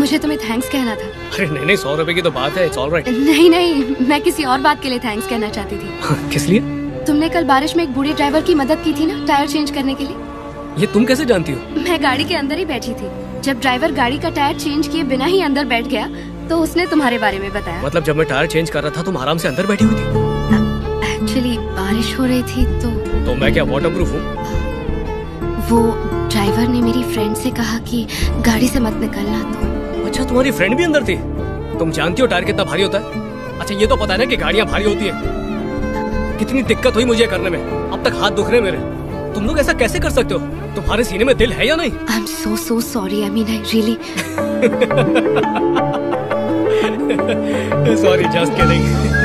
मुझे तुम्हें थैंक्स कहना था। अरे नहीं नहीं, 100 रुपए की तो बात है, इट्स ऑलराइट। नहीं नहीं, मैं किसी और बात के लिए थैंक्स कहना चाहती थी। किस लिए? तुमने कल बारिश में एक बूढ़े ड्राइवर की मदद की थी ना, टायर चेंज करने के लिए। ये तुम कैसे जानती हो? मैं गाड़ी के अंदर ही बैठी थी। जब ड्राइवर गाड़ी का टायर चेंज किए बिना ही अंदर बैठ गया तो उसने तुम्हारे बारे में बताया। मतलब जब मैं टायर चेंज कर रहा था तुम आराम से अंदर बैठी हुई थी? एक्चुअली बारिश हो रही थी तो मैं क्या वाटरप्रूफ हूँ? वो ड्राइवर ने मेरी फ्रेंड से कहा कि गाड़ी से मत निकलना। तो अच्छा, तुम्हारी फ्रेंड भी अंदर थी? तुम जानती हो टायर कितना भारी होता है? अच्छा, ये तो पता है ना कि गाड़ियाँ भारी होती है। कितनी दिक्कत हुई मुझे ये करने में, अब तक हाथ दुख रहे मेरे। तुम लोग ऐसा कैसे कर सकते हो? तुम्हारे सीने में दिल है या नहीं? I am so sorry, I mean I really sorry, just kidding.